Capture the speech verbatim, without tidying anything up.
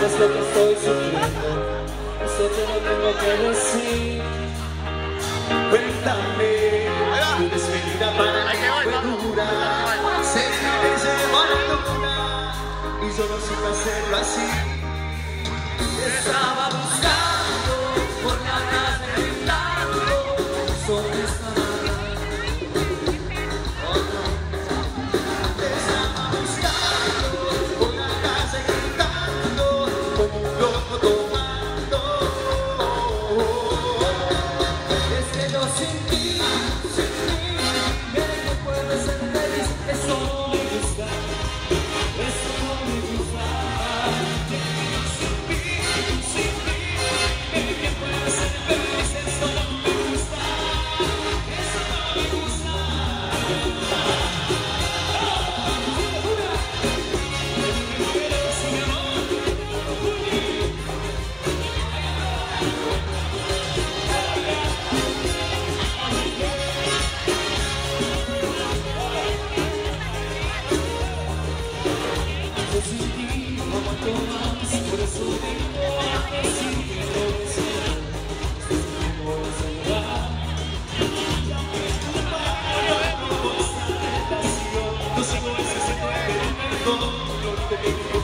sabes lo que estoy sufriendo, no sé, te lo tengo que decir. Cuéntame, tu despedida para mí fue dura. Se me llevó la luna y yo no supe hacerlo así. Estaba buscando por la calle gritando sobre esta nada. Oh, no. Estaba buscando por la calle gritando como un loco tomando. Es que yo sin ti, sin ti, mira que puedo ser feliz. Eso no me gusta, eso no me gusta. Sin ti, sin ti, mira que puedo ser feliz. Eso no me gusta, eso no me gusta. Pero si mi amor, yo sin ti no aguanto más, por eso vengo a decirte lo deseo. Estás conmigo en soledad. Ya me disculpa, yo vengo por esta tentación. No sigo ese experimento, lo único que quiero